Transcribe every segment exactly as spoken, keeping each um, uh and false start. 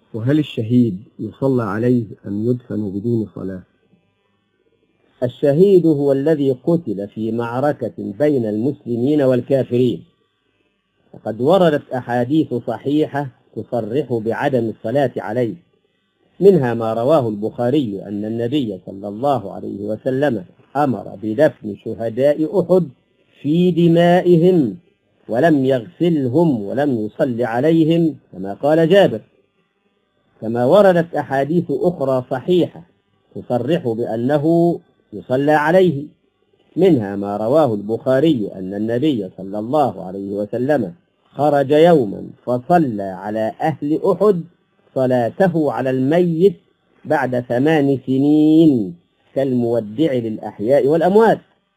وهل الشهيد يصلى عليه أم يدفن بدون صلاة؟ الشهيد هو الذي قتل في معركة بين المسلمين والكافرين، وقد وردت أحاديث صحيحة تصرح بعدم الصلاة عليه، منها ما رواه البخاري أن النبي صلى الله عليه وسلم أمر بدفن شهداء أحد في دمائهم ولم يغسلهم ولم يصل عليهم كما قال جابر. كما وردت أحاديث أخرى صحيحة تصرح بأنه يصلى عليه، منها ما رواه البخاري أن النبي صلى الله عليه وسلم خرج يوما فصلى على أهل أحد صلاته على الميت بعد ثمان سنين كالمودع للأحياء والأموات.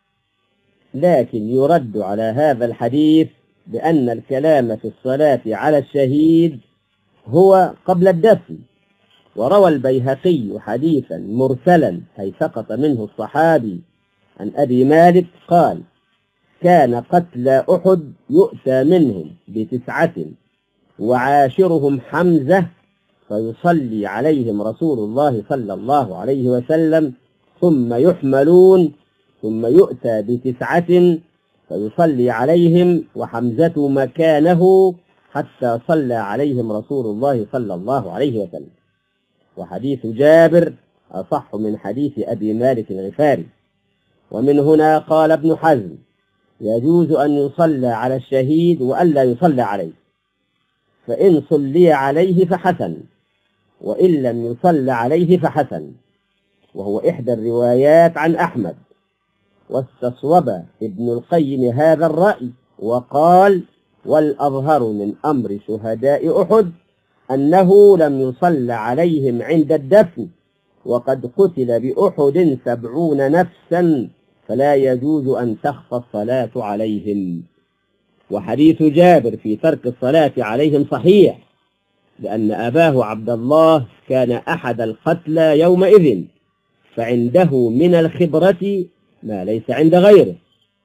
لكن يرد على هذا الحديث بأن الكلام في الصلاة على الشهيد هو قبل الدفن. وروى البيهقي حديثا مرسلا أي سقط منه الصحابي عن أبي مالك قال: كان قتلى أحد يؤتى منهم بتسعة وعاشرهم حمزة فيصلي عليهم رسول الله صلى الله عليه وسلم ثم يحملون ثم يؤتى بتسعة فيصلي عليهم وحمزة مكانه حتى صلى عليهم رسول الله صلى الله عليه وسلم. وحديث جابر أصح من حديث أبي مالك الغفاري. ومن هنا قال ابن حزم: يجوز أن يصلى على الشهيد وألا يصلى عليه، فإن صلي عليه فحسن، وإن لم يصلى عليه فحسن، وهو إحدى الروايات عن أحمد. واستصوب ابن القيم هذا الرأي وقال: والأظهر من أمر شهداء أحد أنه لم يصلى عليهم عند الدفن، وقد قتل بأحد سبعون نفسا فلا يجوز أن تخفى الصلاة عليهم. وحديث جابر في ترك الصلاة عليهم صحيح، لأن أباه عبد الله كان أحد القتلى يومئذ، فعنده من الخبرة ما ليس عند غيره.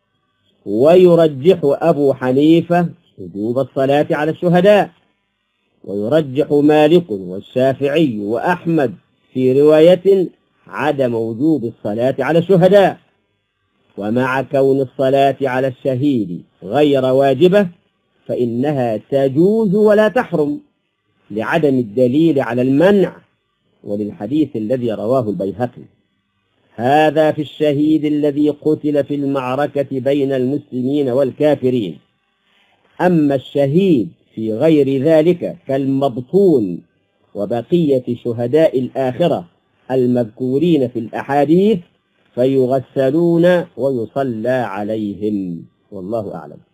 ويرجح أبو حنيفة وجوب الصلاة على الشهداء، ويرجح مالك والشافعي وأحمد في رواية عدم وجوب الصلاة على الشهداء. ومع كون الصلاة على الشهيد غير واجبة فإنها تجوز ولا تحرم لعدم الدليل على المنع، وللحديث الذي رواه البيهقي. هذا في الشهيد الذي قتل في المعركة بين المسلمين والكافرين. أما الشهيد في غير ذلك كالمبطون وبقية شهداء الآخرة المذكورين في الأحاديث فيغسلون ويصلى عليهم، والله أعلم.